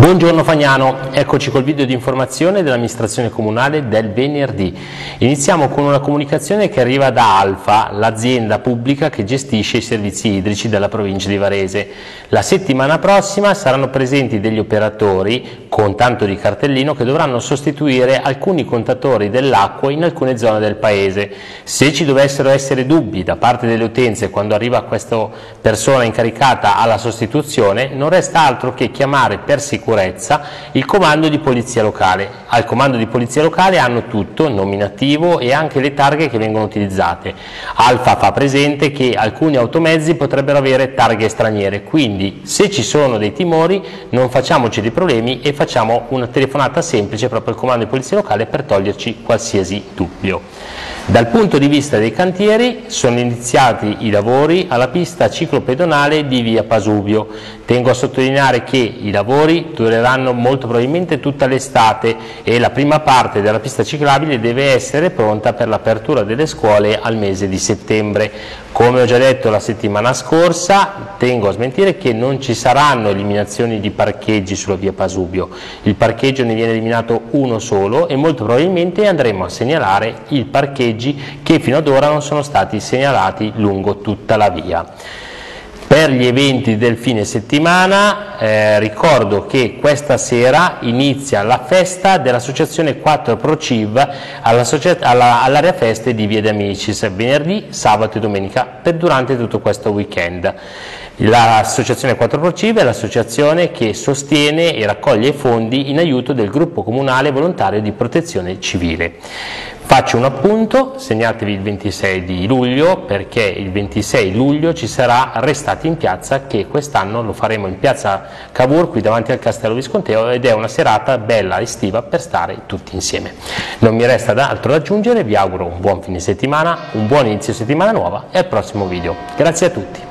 Buongiorno Fagnano, eccoci col video di informazione dell'amministrazione comunale del venerdì. Iniziamo con una comunicazione che arriva da Alfa, l'azienda pubblica che gestisce i servizi idrici della provincia di Varese. La settimana prossima saranno presenti degli operatori con tanto di cartellino che dovranno sostituire alcuni contatori dell'acqua in alcune zone del paese. Se ci dovessero essere dubbi da parte delle utenze quando arriva questa persona incaricata alla sostituzione, non resta altro che chiamare per sicurezza il comando di polizia locale. Al comando di polizia locale hanno tutto, nominativo e anche le targhe che vengono utilizzate. Alfa fa presente che alcuni automezzi potrebbero avere targhe straniere, quindi se ci sono dei timori non facciamoci dei problemi e facciamo una telefonata semplice proprio al comando di polizia locale per toglierci qualsiasi dubbio. Dal punto di vista dei cantieri sono iniziati i lavori alla pista ciclopedonale di via Pasubio. Tengo a sottolineare che i lavori dureranno molto probabilmente tutta l'estate e la prima parte della pista ciclabile deve essere pronta per l'apertura delle scuole al mese di settembre. Come ho già detto la settimana scorsa, tengo a smentire che non ci saranno eliminazioni di parcheggi sulla via Pasubio. Il parcheggio ne viene eliminato uno solo e molto probabilmente andremo a segnalare i parcheggi che fino ad ora non sono stati segnalati lungo tutta la via. Per gli eventi del fine settimana ricordo che questa sera inizia la festa dell'associazione 4 Pro Civ all'area feste di Via de Amicis, venerdì, sabato e domenica durante tutto questo weekend. L'associazione 4 Pro Civ è l'associazione che sostiene e raccoglie fondi in aiuto del gruppo comunale volontario di protezione civile. Faccio un appunto, segnatevi il 26 di luglio perché il 26 luglio ci sarà Restati in Piazza, che quest'anno lo faremo in piazza Cavour qui davanti al Castello Visconteo ed è una serata bella estiva per stare tutti insieme. Non mi resta altro da aggiungere, vi auguro un buon fine settimana, un buon inizio settimana nuova e al prossimo video. Grazie a tutti.